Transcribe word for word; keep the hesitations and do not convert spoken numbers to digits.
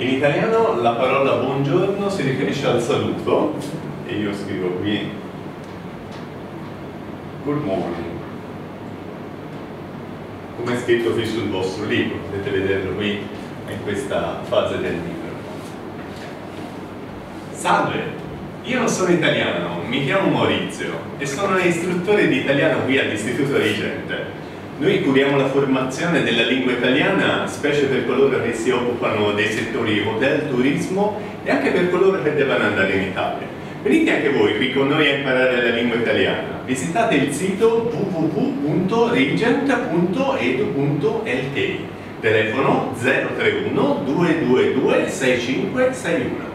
In italiano la parola buongiorno si riferisce al saluto e io scrivo qui good morning, come è scritto qui sul vostro libro, potete vederlo qui in questa fase del libro. Salve, io non sono italiano, mi chiamo Maurizio e sono istruttore di italiano qui all'Istituto Rigente. Noi curiamo la formazione della lingua italiana, specie per coloro che si occupano dei settori hotel, turismo e anche per coloro che devono andare in Italia. Venite anche voi qui con noi a imparare la lingua italiana. Visitate il sito w w w punto rigent punto e d u punto l k, telefono zero tre uno due due due sei cinque sei uno.